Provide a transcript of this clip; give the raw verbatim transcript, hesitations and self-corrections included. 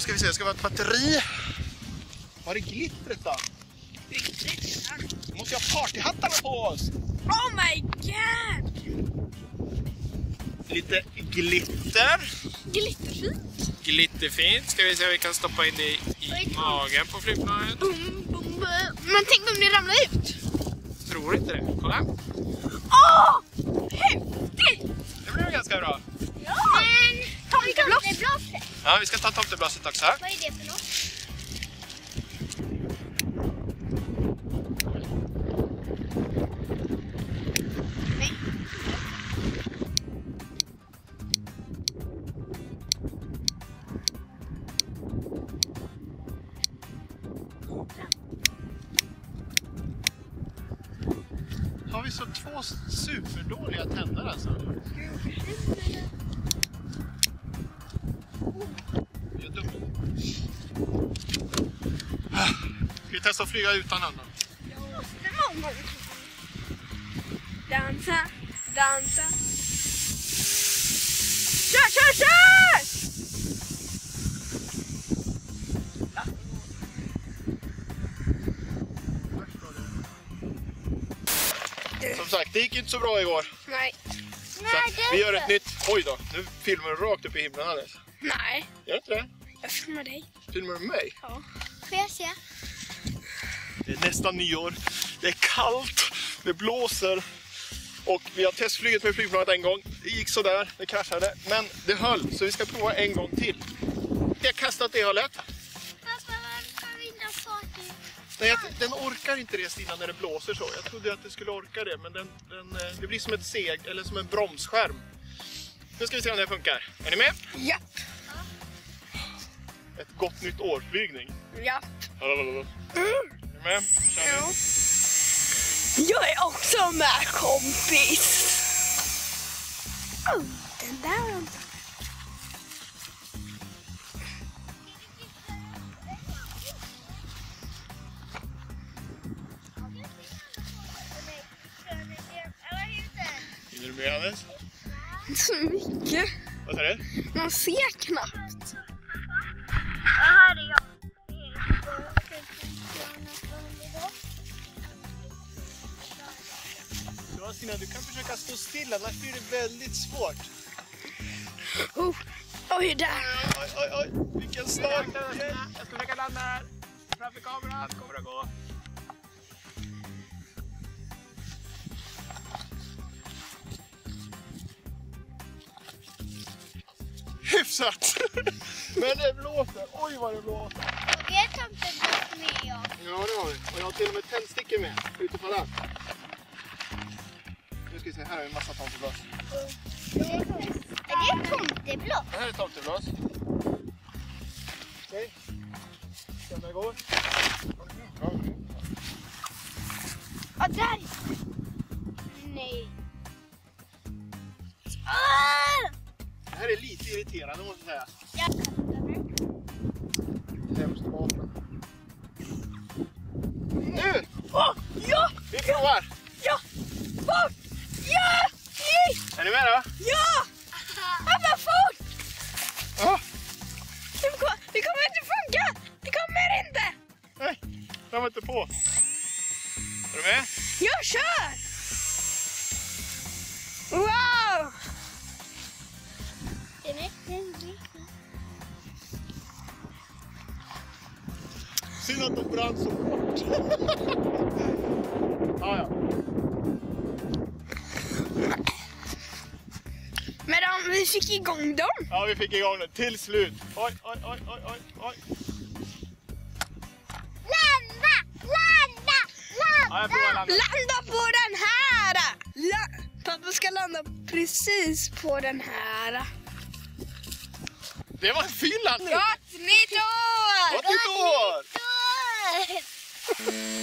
ska vi se, det ska vara ett batteri. Var är glittret då? Vi måste ha partyhattarna på oss. Oh my god! Lite glitter. Glitterfint. Glitterfint. Ska vi se om vi kan stoppa in det i magen på flygplanet. Bum, bum, bum. Men tänk om det ramlar ut. Tror inte det. Kolla. Åh! Häftigt! Det blir ganska bra. Ja! Men tomtebloss. Ja, vi ska ta tomteblåset också. Vad är det för något? Nej. Har vi så två superdåliga tänder alltså? Det är dumt. Ska vi testa att flyga utan den då? Dansa, dansa. Kör, kör, kör! Som sagt, det gick inte så bra igår. Nej. Så vi gör ett nytt. Oj då, nu filmar du rakt upp i himlen alldeles. Nej. Gör inte det? Jag filmar dig. Filmar du mig? Ja. Får jag se? Det är nästan nyår. Det är kallt, det blåser. Och vi har testflyget med flygplanet en gång. Det gick så där, det kraschade. Men det höll, så vi ska prova en gång till. Jag har kastat det hållet. Nej, den orkar inte det, Stina, när det blåser så. Jag trodde att det skulle orka det, men den, den, det blir som ett seg, eller som en bromsskärm. Nu ska vi se om det funkar. Är ni med? Ja. Ett gott nytt år-flygning. Ja. Är ni med? Kör vi. Ja. Jag är också med, kompis. Oh, den där. Är du med, Hannes? Inte så mycket. Vad sa du? Man ser knappt. Här är jag. Ja, Stina, du kan försöka stå stilla, annars blir det väldigt svårt. Oh, oj, där. Oj, oj, oj, vilken start. Jag ska försöka landa här. Framför kameran, kommer det gå. Hyfsat! Men det blåser, oj vad det blåser. Och vi har tomtebloss med oss. Ja, det har vi. Och jag har till och med tändstickor med, utifrån den. Nu ska vi se, här har vi en massa tomtebloss. Är det tomtebloss? Det här är tomtebloss. Okej. Se om det går. Ja, där. Nej. Ah! Det här är lite irriterande, måste jag säga. Jag kastar det. Hemskt vapen. Nu! Oh, ja! Vi provar! Ja! Fort! Ja! Nej! Är ni med då? Ja! Pappa, fort! Ja. Det kommer, det kommer inte funka! Det kommer inte! Nej, jag var inte på. Är du med? Jag kör! Wow! Är det? Synd att de brann så fort. Ja, ja. Men om vi fick igång dem. Ja, vi fick igång den till slut. Oj, oj, oj, oj, oj, oj. Landa! Landa! Ja, jag provar landa. Landa på den här! La Pappa ska landa precis på den här. Det var en fin landning. Gott nytt år! Gott nytt år! Då!